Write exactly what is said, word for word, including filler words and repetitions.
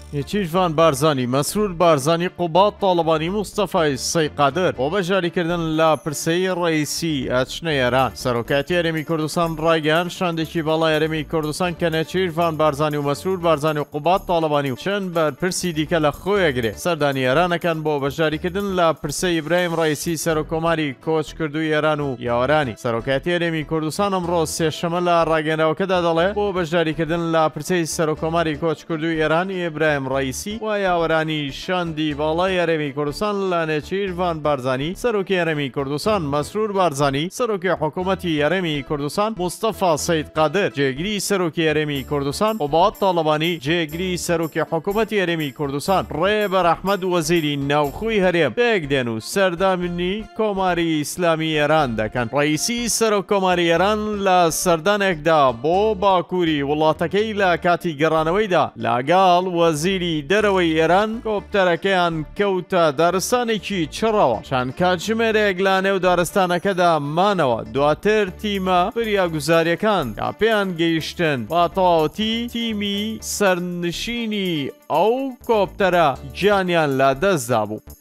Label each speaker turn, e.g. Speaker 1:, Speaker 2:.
Speaker 1: یەکیشوان بارزانی مەسرور بارزانی قوبات تاڵبانی مستەفای سەیقادر بۆ بەشاریکردن لە پرسەی ڕئیسی ئاچنە ئێران. سەرۆکاتی هەرێمی کوردستان ڕایگەیاند شاندێکی باڵای هەرێمی کوردستان کە نەچیروان بارزانی و مەسرور بارزانی و قوبات تاڵبانی و چەند بەرپرسی دیکە لە خۆیەگرێ سەردانی ئێرانەکان بۆ بەشاریکردن لە پرسەی ئیبراهیم ڕئیسی سەرۆکۆماری کۆچکردووی ئێران و یاوەرانی. سەرۆکاتی هەرێمی کوردستان ئەمڕۆ سێشەمە لە ڕاگەیاندنەوەکەدا دەڵێ بۆ بەشداریکردن لە پرسەی سەرۆکۆماری کۆچکردووی ئێرانی ئیبراهیم ڕئیسی و یاوەرانی شاندی باڵای هەرێمی کوردستان لە نێچیروان بارزانی سەرۆکی هەرێمی کوردستان مەسرور بارزانی سەرۆکی حکوومەتی هەرێمی کوردستان مستەفا سەیدقادر جێگیری سەرۆکی هەرێمی کوردستان قوبات تاڵبانی جێگیری سەرۆکی حکوومەتی هەرێمی کوردستان ڕێبەر ئەحمەد وەزیری ناوخۆی هەرێم پێک دێن و سەردانی کۆماری ئیسلامی ئێران دەکەن. ڕئیسی سەرۆک کۆماری ئێران لە سەردانێکدا بۆ باکووری وڵاتەکەی لە کاتی گەڕانەوەیدا لەگەڵ وەزیری دەرەوەی ئێران کۆپتەرەکەیان کەوتە دارستانێکی چڕەوە. چەند کاتژمێرێک لە نێو دارستانەکەدا مانەوە دواتر تیمە فریاگوزاریەکان کە پێیان گەیشتن با تەواوەتی تیمی سەرنشینی ئەو کۆپتەرە گیانیان لە دەستدا بوو.